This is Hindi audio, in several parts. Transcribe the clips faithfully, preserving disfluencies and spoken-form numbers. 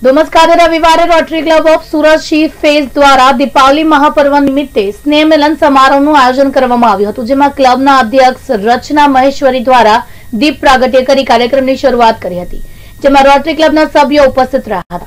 ધુમ્મસ ખાતે રવિવારે Rotary Club of Surat C phase દ્વારા દીપાવલી મહાપર્વ નિમિત્તે સ્નેહ મિલન સમારોહનું આયોજન કરવામાં આવ્યું હતું, જેમાં ક્લબના અધ્યક્ષ રચના મહેશ્વરી દ્વારા દીપ પ્રાગટ્ય કરી કાર્યક્રમની શરૂઆત કરી હતી, જેમાં રોટરી ક્લબના સભ્યો ઉપસ્થિત રહ્યા હતા।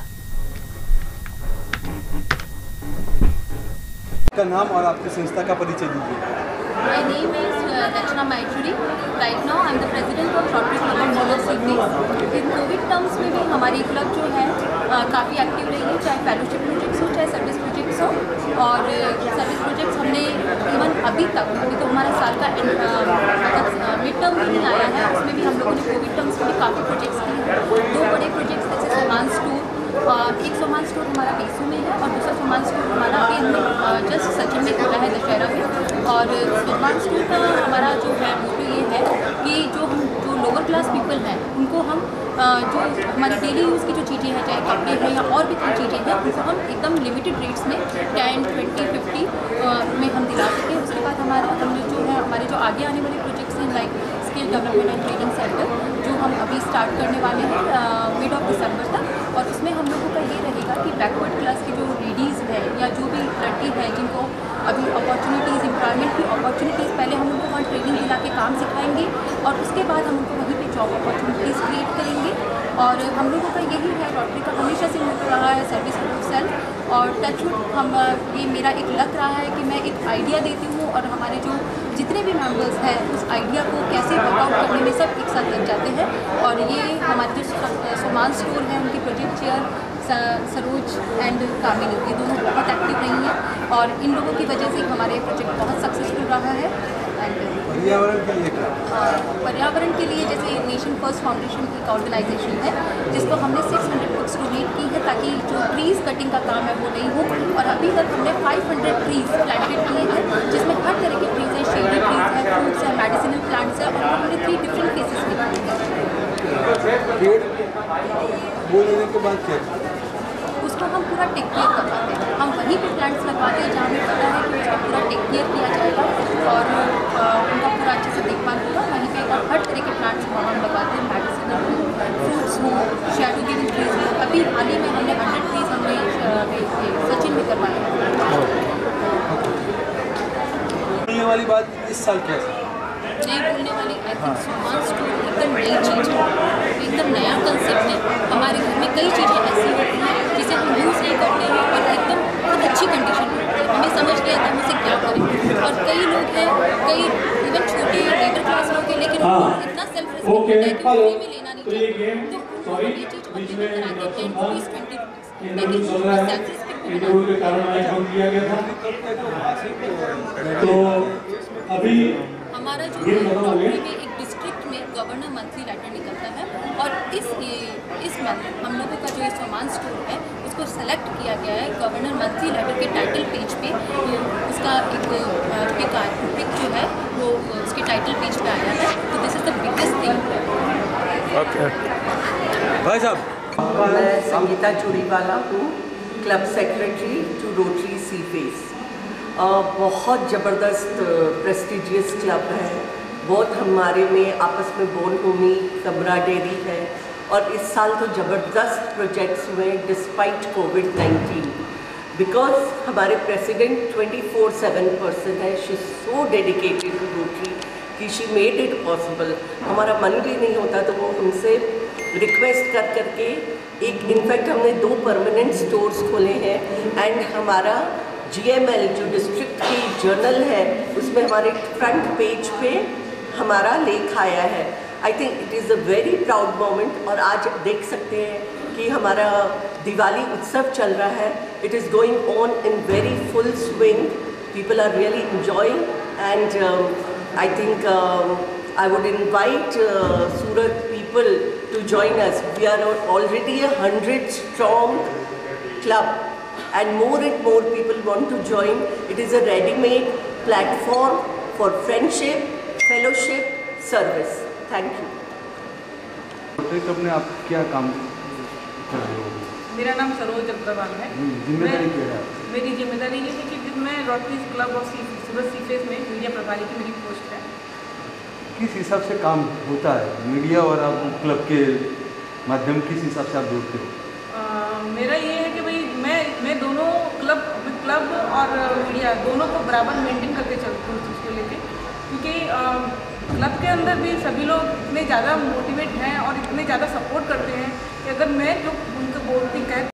आपका नाम और आपकी संस्था का परिचय दीजिए। My name is uh, Rachna Maheshwari. Right now I am the president of Rotary Club of Surat C Phase। इन कोविड टर्म्स में भी हमारी क्लब जो है काफ़ी एक्टिव रही है, चाहे फेलोशिप प्रोजेक्ट्स हो चाहे सर्विस प्रोजेक्ट्स हो। और सर्विस प्रोजेक्ट्स हमने इवन अभी तक अभी तो हमारा साल का मतलब मिड टर्म भी नहीं आया है, उसमें भी हम लोगों ने कोविड टर्म्स में भी काफ़ी प्रोजेक्ट्स किए हैं। दो बड़े प्रोजेक्ट्स जैसे सोमान स्टोर, एक सोमान स्टोर हमारा बेसू में है और दूसरा सोमान स्टोर हमारा अभी जस्ट सचिन में खुला है दशहरा में। और सोमान स्टोर का हमारा जो है मोटो ये है कि जो हम जो लोअर क्लास पीपल हैं उनको हम जो हमारी डेली यूज़ की जो चीज़ें हैं, चाहे कपड़े हैं या और भी कोई चीज़ें हैं, उनको हम एकदम लिमिटेड रेट्स में टेन ट्वेंटी फिफ्टी में हम दिला सकें। उसके बाद हमारा हमने जो है हमारे जो आगे आने वाले प्रोजेक्ट्स हैं like skill development and training centre जो हम अभी स्टार्ट करने वाले हैं मिड ऑफ दिसंबर तक। और उसमें हम लोगों का ये रहेगा कि बैकवर्ड क्लास की जो लेडीज़ हैं या जो भी लड़की है जिनको अभी अपॉर्चुनिटीज़ एम्प्लॉयमेंट की अपॉर्चुनिटीज़, पहले हम उनको वहाँ ट्रेनिंग दिला के काम सिखाएंगे और उसके बाद हम उनको वहीं पे जॉब अपॉर्चुनिटीज़ क्रिएट करेंगे। और हम लोगों का यही है, रोटरी का हमेशा से मोटो रहा है सर्विस फॉर सेल्फ। और टचवुड हम ये मेरा एक लक रहा है कि मैं एक आइडिया देती हूँ और हमारे जो जितने भी मेंबर्स हैं उस आइडिया को कैसे वर्कआउट करने में सब एक साथ लग जाते हैं। और ये हमारे जो सोमान स्टोर है उनकी project chair Saroj and Kamini ये दोनों बहुत एक्टिव रही हैं और इन लोगों की वजह से हमारे प्रोजेक्ट बहुत सक्सेसफुल रहा है। पर्यावरण के लिए पर्यावरण के लिए जैसे नेशन फर्स्ट फाउंडेशन की एक ऑर्गेनाइजेशन है जिसको हमने छह सौ बुक्स डोनेट की है ताकि जो ट्रीज़ कटिंग का काम है वो नहीं हो। और अभी तक हमने पाँच सौ ट्रीज़ प्लांटेड किए हैं जिसमें हर तरह के ट्रीज़ हैं, शेडी ट्रीज़ है, फ्रूट्स है, मेडिसिनल प्लांट्स है और हमने थ्री डिफरेंट केसेस में वो लेने के बाद क्या उसको हम पूरा टेक केयर करवाते हैं। हम वहीं पे प्लांट्स लगवाते हैं जहाँ हमें पता है कि उसका पूरा टेक केयर किया जाएगा और उनका पूरा अच्छे से देखभाल होगा वहीं पे। और हर तरह के प्लांट्स हम लगवाते हैं, मेडिसिनल हो, फ्रूट्स हो, शेडो गिविंग ट्रीज हो। अभी हाल ही में हमने हंड्रेड ट्रीज हमने सचिन में करवाए। बोलने वाली बात इस साल क्या है? नई बोलने वाली आई थिंक सोमान स्टोर एकदम नई चीज़ है, एकदम नया कंसेप्ट है। हमारे घर में कई चीज़ें ऐसी होती हैं जिसे हम यूज़ नहीं करते हैं और एकदम बहुत अच्छी कंडीशन में होती है, हमें समझ नहीं आता हम उसे क्या करें। और कई लोग हैं, कई इवन छोटे लेबर क्लास लोग हैं लेकिन उनको इतना सेल्फ रिस्पेक्ट है कि फ्री में लेना नहीं चाहते, तो उनको हम ये चीज़ अवेलेबल कराते हैं टेन रुपीज़ ट्वेंटी रुपीज़ ताकि सेल्फ रिस्पेक्ट तो अभी हमारा जो है रोटरी में एक डिस्ट्रिक्ट में गवर्नर मंथली लेटर निकलता है और इस इस मंथ हम लोगों का जो ये सोमान स्टोर है उसको सेलेक्ट किया गया है गवर्नर मंथली लेटर के टाइटल पेज पे। तो उसका एक पिक पिक जो है वो उसके टाइटल पेज पे आया है। तो this is the biggest thing. Okay भाई साहब, मैं संगीता चूड़ीवाला हूँ, club secretary to Rotary C phase. बहुत ज़बरदस्त प्रेस्टिजियस क्लब है, बहुत हमारे में आपस में बोन भूमि कमराडेरी है और इस साल तो ज़बरदस्त प्रोजेक्ट्स हुए डिस्पाइट कोविड नाइन्टीन। बिकॉज हमारे president twenty four seven person है, she so dedicated to Rotary कि शी मेड इट पॉसिबल। हमारा मन भी नहीं होता तो वो हमसे रिक्वेस्ट कर करके एक इनफैक्ट हमने दो परमानेंट स्टोर्स खोले हैं एंड हमारा जी एम एल जो डिस्ट्रिक्ट की जर्नल है उसमें हमारे फ्रंट पेज पे हमारा लेख आया है। I think it is a very proud moment. और आज देख सकते हैं कि हमारा दिवाली उत्सव चल रहा है, it is going on in very full swing, people are really enjoying and I think I would invite Surat people to join us. We are already a hundred strong club and more and more people want to join. It is a ready-made platform for friendship, fellowship, service. Thank you. Rotary Club में आप क्या काम कर रहे हो? मेरा नाम सरोज अग्रवाल है। जिम्मेदारी क्या है? मेरी जिम्मेदारी ये है कि मैं Rotary Club of Surat C phase में मीडिया प्रभारी की मेरी पोस्ट है। किस हिसाब से काम होता है मीडिया और आप क्लब के माध्यम, किस हिसाब से आप जोड़ते हो? मेरा ये है कि भाई मैं मैं दोनों क्लब क्लब और मीडिया दोनों को बराबर मेंटेन करके चलती हूँ उसको लेके, क्योंकि क्लब के अंदर भी सभी लोग इतने ज़्यादा मोटिवेट हैं और इतने ज़्यादा सपोर्ट करते हैं कि अगर मैं जो उनको बोलती कह